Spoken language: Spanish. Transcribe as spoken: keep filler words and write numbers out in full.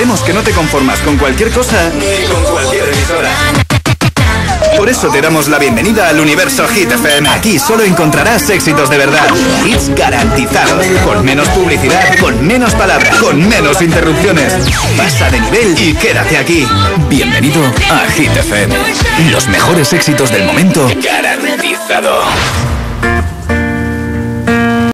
Sabemos que no te conformas con cualquier cosa ni con cualquier emisora. Por eso te damos la bienvenida al universo Hit F M. Aquí solo encontrarás éxitos de verdad. Hits garantizados. Con menos publicidad, con menos palabras, con menos interrupciones. Pasa de nivel y quédate aquí. Bienvenido a Hit F M. Los mejores éxitos del momento. Garantizado.